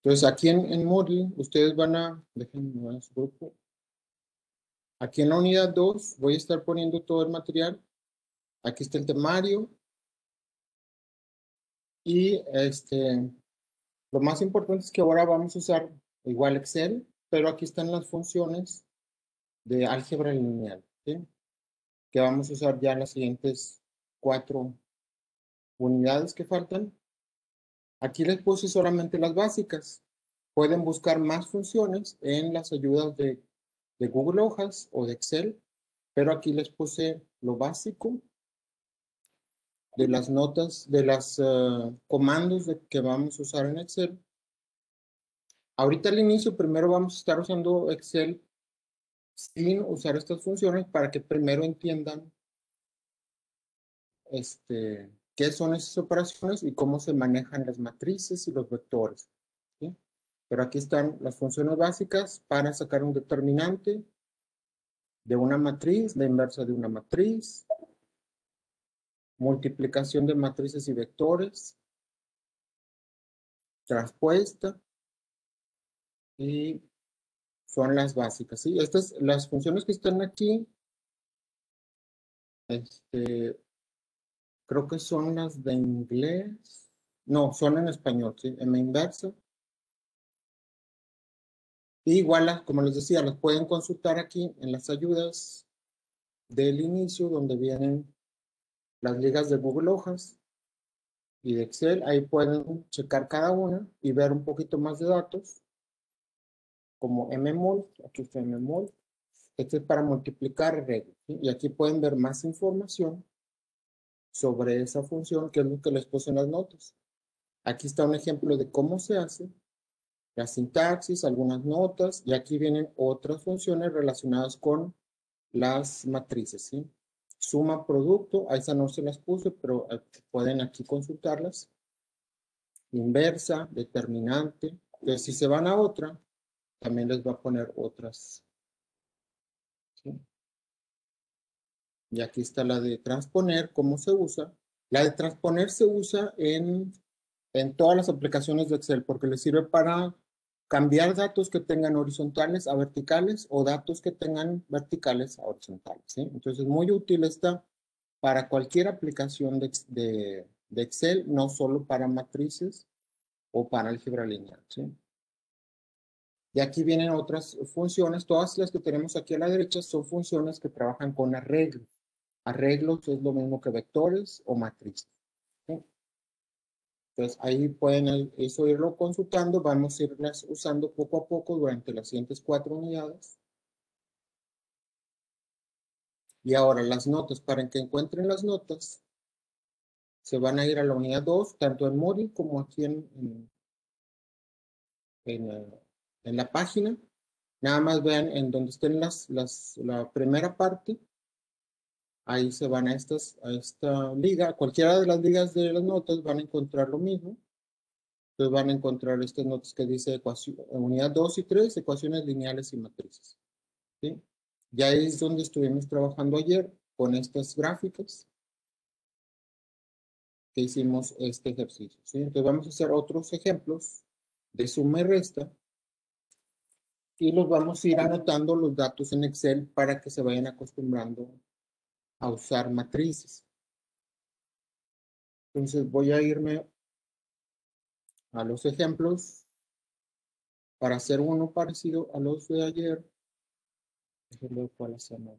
Entonces, aquí en Moodle, ustedes van a, déjenme ver su grupo. Aquí en la unidad 2 voy a estar poniendo todo el material. Aquí está el temario. Y lo más importante es que ahora vamos a usar igual Excel, pero aquí están las funciones de álgebra lineal, ¿sí? Que vamos a usar ya en las siguientes 4 unidades que faltan. Aquí les puse solamente las básicas. Pueden buscar más funciones en las ayudas de Google Hojas o de Excel, pero aquí les puse lo básico de las notas, de los comandos que vamos a usar en Excel. Ahorita al inicio primero vamos a estar usando Excel sin usar estas funciones para que primero entiendan qué son esas operaciones y cómo se manejan las matrices y los vectores, ¿sí? Pero aquí están las funciones básicas para sacar un determinante de una matriz, la inversa de una matriz, multiplicación de matrices y vectores, transpuesta, y son las básicas, ¿sí? Estas, las funciones que están aquí, creo que son las de inglés. No, son en español, ¿sí? M inversa. Y igual, como les decía, las pueden consultar aquí en las ayudas del inicio, donde vienen las ligas de Google Hojas y de Excel. Ahí pueden checar cada una y ver un poquito más de datos, como mmol. Aquí está mmol. Este es para multiplicar reglas, ¿sí? Y aquí pueden ver más información sobre esa función, que es lo que les puse en las notas. Aquí está un ejemplo de cómo se hace, la sintaxis, algunas notas, y aquí vienen otras funciones relacionadas con las matrices, ¿sí? Suma, producto, a esa no se las puse, pero pueden aquí consultarlas. Inversa, determinante. Entonces, si se van a otra, también les va a poner otras, ¿sí? Y aquí está la de transponer, cómo se usa. La de transponer se usa en todas las aplicaciones de Excel, porque le sirve para cambiar datos que tengan horizontales a verticales o datos que tengan verticales a horizontales, ¿sí? Entonces es muy útil esta para cualquier aplicación de Excel, no solo para matrices o para álgebra lineal, ¿sí? Y aquí vienen otras funciones. Todas las que tenemos aquí a la derecha son funciones que trabajan con arreglos. Arreglos es lo mismo que vectores o matrices, ¿sí? Entonces ahí pueden eso irlo consultando. Vamos a irlas usando poco a poco durante las siguientes 4 unidades. Y ahora las notas, para que encuentren las notas, se van a ir a la unidad 2, tanto en Moodle como aquí en la página. Nada más vean en donde estén la primera parte. Ahí se van a esta liga. Cualquiera de las ligas de las notas van a encontrar lo mismo. Entonces van a encontrar estas notas que dice unidad 2 y 3, ecuaciones lineales y matrices, ¿sí? Ya es donde estuvimos trabajando ayer con estas gráficas que hicimos este ejercicio, ¿sí? Entonces vamos a hacer otros ejemplos de suma y resta y los vamos a ir anotando los datos en Excel para que se vayan acostumbrando a usar matrices. Entonces voy a irme a los ejemplos para hacer uno parecido a los de ayer. Déjenme ver cuál hacemos.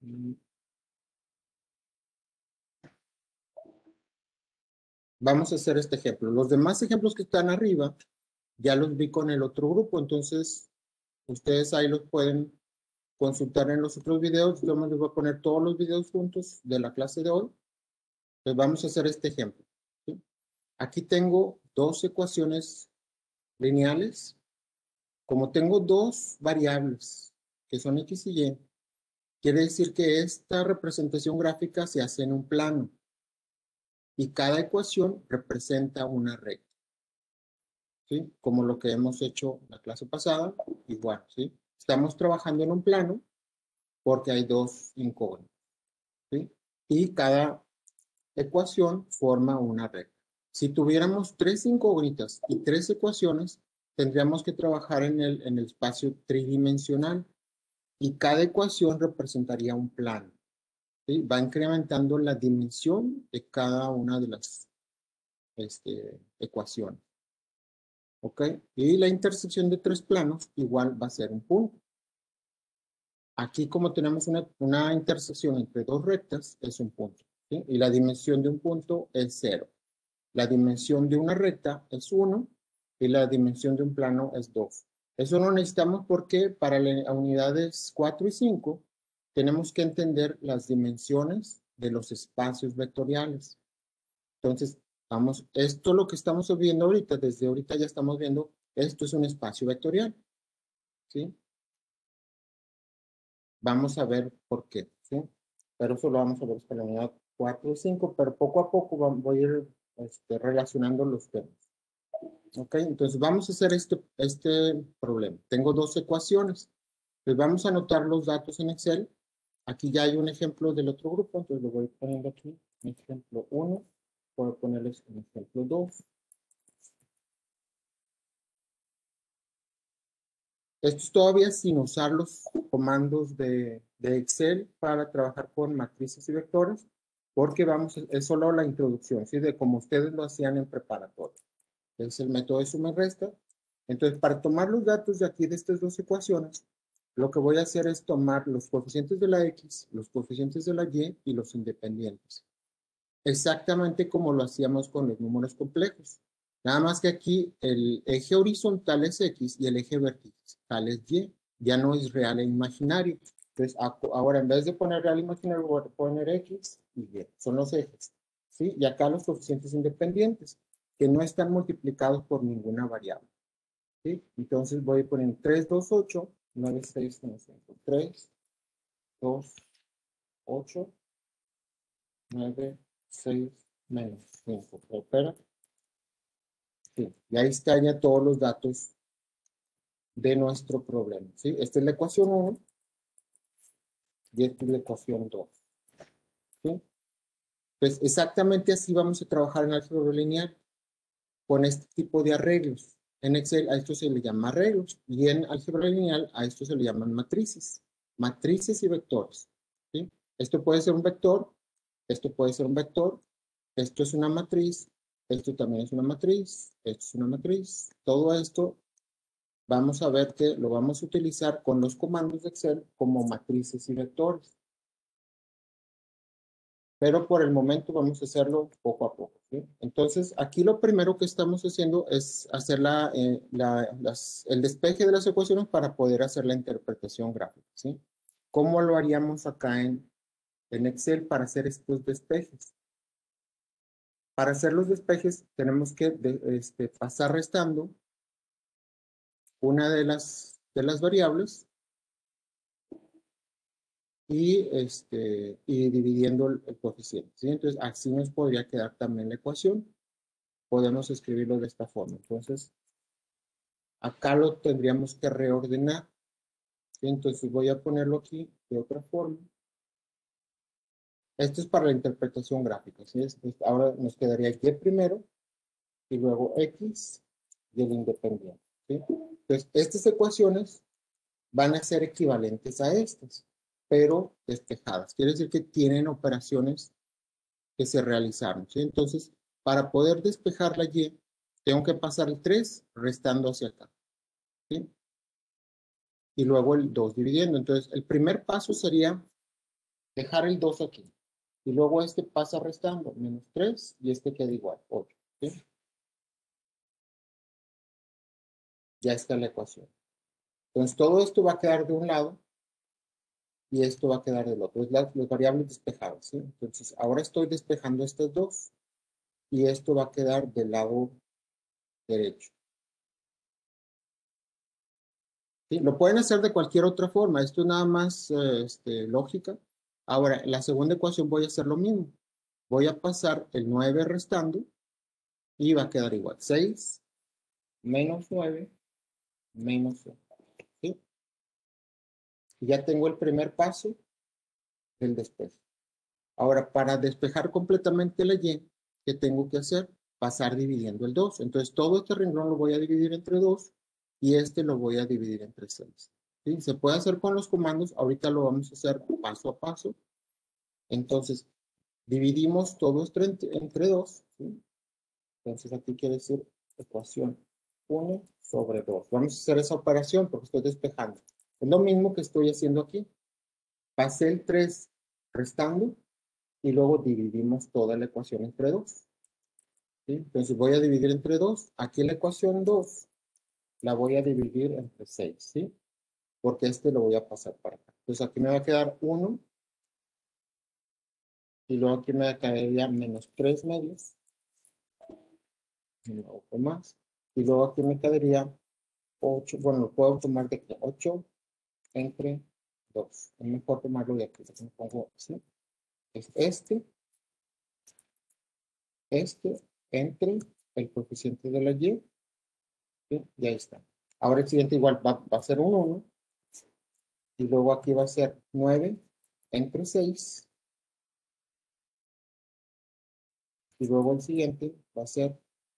Vamos a hacer este ejemplo. Los demás ejemplos que están arriba ya los vi con el otro grupo, entonces ustedes ahí los pueden consultar en los otros videos. Yo me les voy a poner todos los videos juntos de la clase de hoy. Entonces vamos a hacer este ejemplo, ¿sí? Aquí tengo dos ecuaciones lineales. Como tengo dos variables que son X y Y, quiere decir que esta representación gráfica se hace en un plano y cada ecuación representa una recta, ¿sí? Como lo que hemos hecho la clase pasada, igual, ¿sí? Estamos trabajando en un plano porque hay dos incógnitas, ¿sí? Y cada ecuación forma una recta. Si tuviéramos tres incógnitas y tres ecuaciones, tendríamos que trabajar en el espacio tridimensional y cada ecuación representaría un plano. ¿Sí? Va incrementando la dimensión de cada una de las ecuaciones. ¿Ok? Y la intersección de tres planos igual va a ser un punto. Aquí como tenemos una intersección entre dos rectas, es un punto. ¿Sí? Y la dimensión de un punto es 0. La dimensión de una recta es 1 y la dimensión de un plano es 2. Eso no necesitamos porque para las unidades 4 y 5 tenemos que entender las dimensiones de los espacios vectoriales. Entonces, vamos, esto lo que estamos viendo ahorita, desde ahorita ya estamos viendo, esto es un espacio vectorial. ¿Sí? Vamos a ver por qué. ¿Sí? Pero eso lo vamos a ver para la unidad 4 y 5, pero poco a poco voy a ir relacionando los temas. Ok, entonces vamos a hacer este problema. Tengo dos ecuaciones. Pues vamos a anotar los datos en Excel. Aquí ya hay un ejemplo del otro grupo, entonces lo voy poniendo aquí. Ejemplo 1. Voy a ponerles un ejemplo 2. Esto es todavía sin usar los comandos de Excel para trabajar con matrices y vectores, porque es solo la introducción, ¿sí? De como ustedes lo hacían en preparatoria. Es el método de suma y resta. Entonces, para tomar los datos de aquí de estas dos ecuaciones, lo que voy a hacer es tomar los coeficientes de la X, los coeficientes de la Y y los independientes. Exactamente como lo hacíamos con los números complejos. Nada más que aquí el eje horizontal es X y el eje vertical es Y. Ya no es real e imaginario. Entonces, ahora en vez de poner real e imaginario, voy a poner X y Y. Son los ejes. ¿Sí? Y acá los coeficientes independientes, que no están multiplicados por ninguna variable. ¿Sí? Entonces voy a poner 3, 2, 8, 9, 6, 1, 5. 3, 2, 8, 9, 6, menos 5. Espera. Sí, y ahí están ya todos los datos de nuestro problema. ¿Sí? Esta es la ecuación 1 y esta es la ecuación 2. ¿Sí? Pues exactamente así vamos a trabajar en álgebra lineal con este tipo de arreglos. En Excel a esto se le llama arreglos y en álgebra lineal a esto se le llaman matrices. Matrices y vectores. ¿Sí? Esto puede ser un vector, esto puede ser un vector, esto es una matriz, esto también es una matriz, esto es una matriz. Todo esto vamos a ver que lo vamos a utilizar con los comandos de Excel como matrices y vectores. Pero por el momento vamos a hacerlo poco a poco. ¿Sí? Entonces, aquí lo primero que estamos haciendo es hacer el despeje de las ecuaciones para poder hacer la interpretación gráfica. ¿Sí? ¿Cómo lo haríamos acá en Excel para hacer estos despejes? Para hacer los despejes tenemos que pasar restando una de las variables y dividiendo el coeficiente. ¿Sí? Entonces, así nos podría quedar también la ecuación. Podemos escribirlo de esta forma. Entonces, acá lo tendríamos que reordenar. ¿Sí? Entonces, voy a ponerlo aquí de otra forma. Esto es para la interpretación gráfica. ¿Sí? Ahora nos quedaría Y primero y luego X y el independiente. ¿Sí? Entonces, estas ecuaciones van a ser equivalentes a estas, pero despejadas. Quiere decir que tienen operaciones que se realizaron. ¿Sí? Entonces, para poder despejar la Y, tengo que pasar el 3 restando hacia acá. ¿Sí? Y luego el 2 dividiendo. Entonces, el primer paso sería dejar el 2 aquí. Y luego este pasa restando, menos 3, y este queda igual, 8. ¿Sí? Ya está la ecuación. Entonces, todo esto va a quedar de un lado y esto va a quedar del otro. Es las variables despejadas. ¿Sí? Entonces, ahora estoy despejando estas dos y esto va a quedar del lado derecho. ¿Sí? Lo pueden hacer de cualquier otra forma. Esto es nada más lógica. Ahora, en la segunda ecuación voy a hacer lo mismo. Voy a pasar el 9 restando y va a quedar igual. 6 menos 9 menos 1. ¿Sí? Y ya tengo el primer paso del despeje. Ahora, para despejar completamente la Y, ¿qué tengo que hacer? Pasar dividiendo el 2. Entonces, todo este renglón lo voy a dividir entre 2 y este lo voy a dividir entre 6. ¿Sí? Se puede hacer con los comandos, ahorita lo vamos a hacer paso a paso. Entonces, dividimos todo esto entre 2. ¿Sí? Entonces, aquí quiere decir ecuación 1 sobre 2. Vamos a hacer esa operación porque estoy despejando. Es lo mismo que estoy haciendo aquí. Pasé el 3 restando y luego dividimos toda la ecuación entre 2. ¿Sí? Entonces, voy a dividir entre 2. Aquí la ecuación 2 la voy a dividir entre 6. ¿Sí? Porque este lo voy a pasar para acá. Entonces, aquí me va a quedar 1 y luego aquí me quedaría menos 3 medios. Un poco más. Y luego aquí me quedaría 8. Bueno, lo puedo tomar de aquí. 8 entre 2. Es mejor tomarlo de aquí. Entonces me pongo así. Es este entre el coeficiente de la y. ¿Sí? Y ahí está. Ahora el siguiente igual va a ser un 1. Y luego aquí va a ser 9 entre 6. Y luego el siguiente va a ser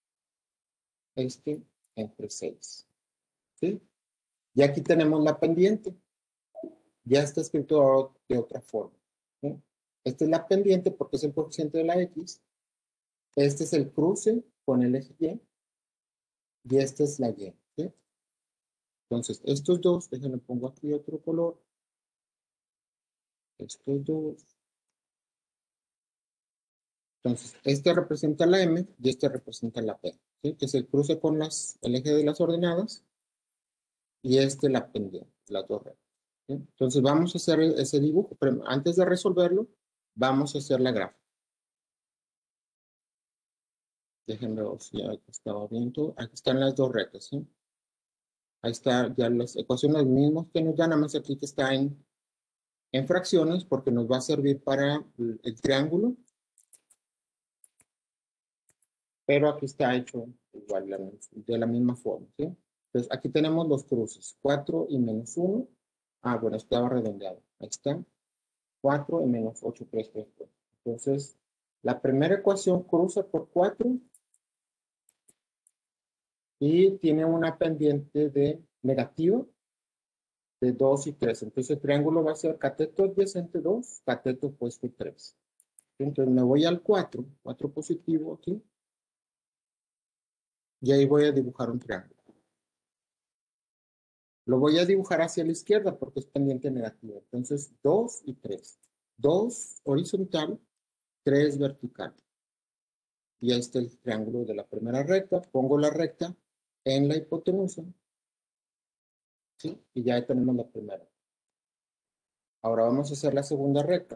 este entre 6. ¿Sí? Y aquí tenemos la pendiente. Ya está escrito de otra forma. ¿Sí? Esta es la pendiente porque es el coeficiente de la X. Este es el cruce con el eje Y. Y esta es la Y. ¿Sí? Entonces, estos dos, déjenme pongo aquí otro color. Estos dos. Entonces, este representa la M y este representa la P. ¿Sí? Que es el cruce con el eje de las ordenadas. Y este la pendiente, las dos rectas. ¿Sí? Entonces, vamos a hacer ese dibujo. Pero antes de resolverlo, vamos a hacer la gráfica. Déjenme ver si ya estaba bien todo. Aquí están las dos rectas. ¿Sí? Ahí está ya las ecuaciones mismas que nos dan, nada más aquí que está en fracciones porque nos va a servir para el triángulo. Pero aquí está hecho igual de la misma forma. ¿Sí? Entonces aquí tenemos los cruces. 4 y menos 1. Ah, bueno, estaba redondeado. Ahí está. 4 y menos 8, 3, 3, 3. Entonces, la primera ecuación cruza por 4 y tiene una pendiente de negativa de 2 y 3. Entonces, el triángulo va a ser cateto adyacente 2, cateto opuesto 3. Entonces, me voy al 4 positivo aquí, y ahí voy a dibujar un triángulo. Lo voy a dibujar hacia la izquierda porque es pendiente negativa. Entonces, 2 y 3. 2 horizontal, 3 vertical. Y ahí está el triángulo de la primera recta. Pongo la recta en la hipotenusa. ¿Sí? Y ya tenemos la primera. Ahora vamos a hacer la segunda recta.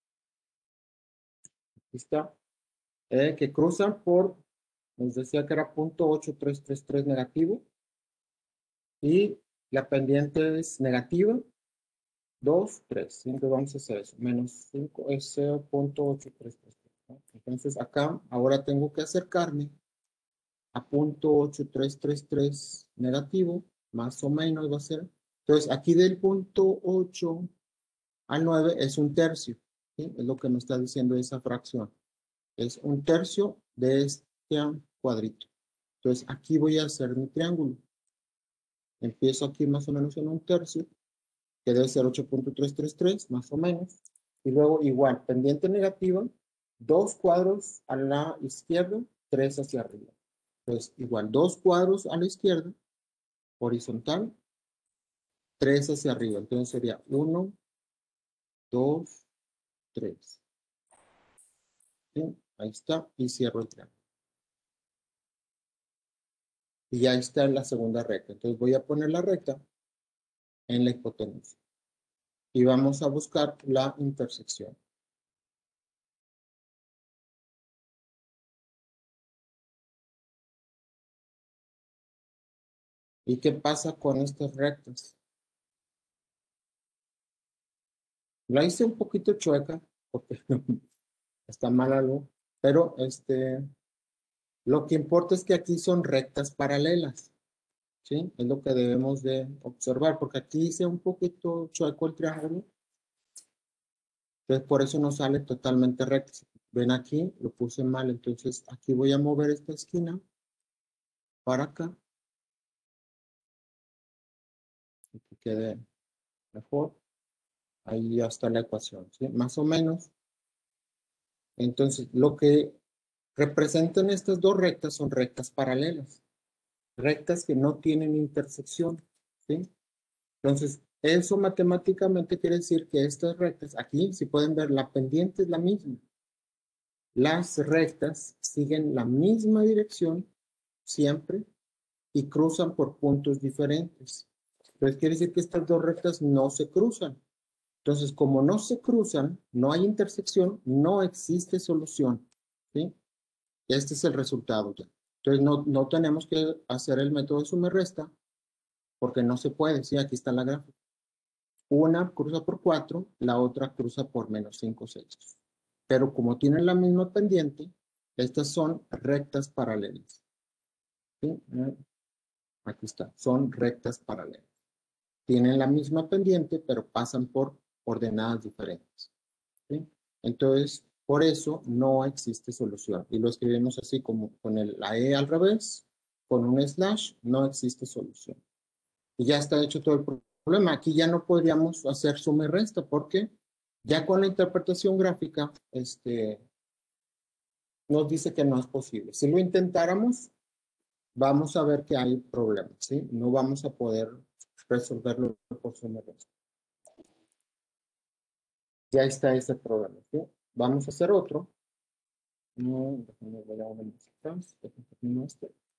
Aquí está. Que cruza por, nos decía que era punto 8333 negativo. Y la pendiente es negativa. 2, 3. Entonces vamos a hacer eso. Menos 5 es 0.833. ¿No? Entonces acá ahora tengo que acercarme a punto 8333 negativo. Más o menos va a ser. Entonces aquí del punto 8 al 9 es un tercio. ¿Sí? Es lo que me está diciendo esa fracción. Es un tercio de este cuadrito. Entonces aquí voy a hacer mi triángulo. Empiezo aquí más o menos en un tercio, que debe ser 8.333, más o menos. Y luego igual, pendiente negativa, 2 cuadros a la izquierda, 3 hacia arriba. Entonces igual, 2 cuadros a la izquierda, horizontal, 3 hacia arriba. Entonces sería 1, 2, 3. ¿Sí? Ahí está, y cierro el triángulo. Y ya está en la segunda recta. Entonces voy a poner la recta en la hipotenusa. Y vamos a buscar la intersección. ¿Y qué pasa con estas rectas? La hice un poquito chueca porque está mal algo, pero lo que importa es que aquí son rectas paralelas, ¿sí? Es lo que debemos de observar, porque aquí hice un poquito chueco el triángulo, entonces por eso no sale totalmente recto. Ven aquí, lo puse mal, entonces aquí voy a mover esta esquina para acá quede mejor. Ahí ya está la ecuación, ¿sí? Más o menos. Entonces, lo que representan estas dos rectas son rectas paralelas. Rectas que no tienen intersección, ¿sí? Entonces, eso matemáticamente quiere decir que estas rectas, aquí, si pueden ver, la pendiente es la misma. Las rectas siguen la misma dirección siempre y cruzan por puntos diferentes. Entonces, quiere decir que estas dos rectas no se cruzan. Entonces, como no se cruzan, no hay intersección, no existe solución, ¿sí? Este es el resultado ya. Entonces, no tenemos que hacer el método de suma y resta porque no se puede, ¿sí? Aquí está la gráfica. Una cruza por 4, la otra cruza por menos 5 sextos. Pero como tienen la misma pendiente, estas son rectas paralelas. ¿Sí? Aquí está, son rectas paralelas. Tienen la misma pendiente, pero pasan por ordenadas diferentes. ¿Sí? Entonces, por eso no existe solución. Y lo escribimos así como con la E al revés, con un slash, no existe solución. Y ya está hecho todo el problema. Aquí ya no podríamos hacer suma y resta porque ya con la interpretación gráfica nos dice que no es posible. Si lo intentáramos, vamos a ver que hay problemas, ¿sí? No vamos a poder resolverlo por suma y resta. Ya está ese problema, ¿sí? Vamos a hacer otro. No, déjame ver ahora más atrás. Déjame este.